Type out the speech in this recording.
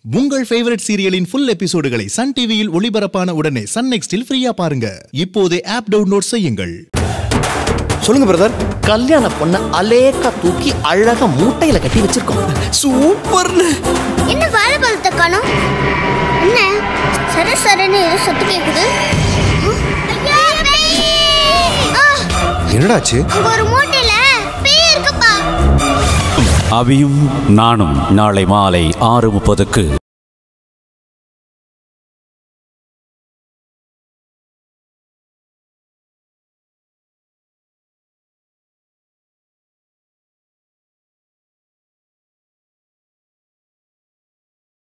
உங்கள் ஃபேவரட் சீரியலின் ஃபுல் எபிசோடுகளை சன் டிவியில் ஒளிபரப்பான உடனே சன் நெக்ஸ்டில் ஃப்ரீயா பாருங்க. இப்போதே ஆப் டவுன்லோட் செய்யுங்கள். சொல்லுங்க பிரதர். கல்யாண பொண்ண அலேக்கா தூக்கி அழகா மூட்டையில கட்டி வச்சிருக்கோம். சூப்பர்னு. என்ன வாழைப்பழத்தை காணோம்? என்ன சரசரன்னு ஏதோ சத்து கேக்குது. என்னடாச்சு? ஒரு மூட்டையில பேய் இருக்குப்பா. அபியும் நானும் நாளை மாலை 6:30க்கு.